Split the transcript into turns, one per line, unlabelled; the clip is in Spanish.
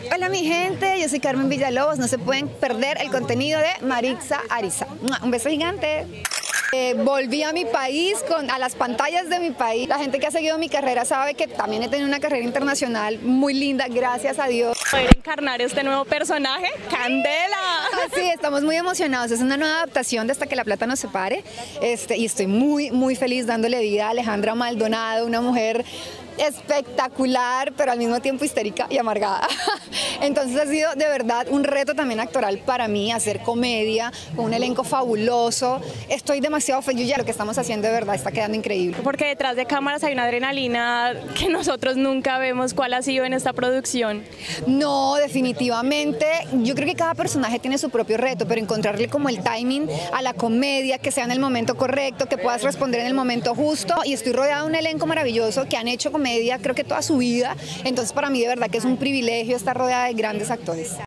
Hola mi gente, yo soy Carmen Villalobos, no se pueden perder el contenido de Marixa Ariza. Un beso gigante. Volví a mi país, a las pantallas de mi país. La gente que ha seguido mi carrera sabe que también he tenido una carrera internacional muy linda, gracias a Dios.
Poder encarnar este nuevo personaje, ¡Candela!
Sí, estamos muy emocionados. Es una nueva adaptación de Hasta que la plata nos separe. Y estoy muy feliz dándole vida a Alejandra Maldonado, una mujer espectacular, pero al mismo tiempo histérica y amargada. Entonces ha sido de verdad un reto también actoral para mí, hacer comedia con un elenco fabuloso. Estoy demasiado feliz, ya lo que estamos haciendo de verdad está quedando increíble.
Porque detrás de cámaras hay una adrenalina que nosotros nunca vemos. ¿Cuál ha sido en esta producción?
No, definitivamente, yo creo que cada personaje tiene su propio reto, pero encontrarle como el timing a la comedia, que sea en el momento correcto, que puedas responder en el momento justo, y estoy rodeada de un elenco maravilloso que han hecho comedia creo que toda su vida, entonces para mí de verdad que es un privilegio estar rodeada de grandes actores.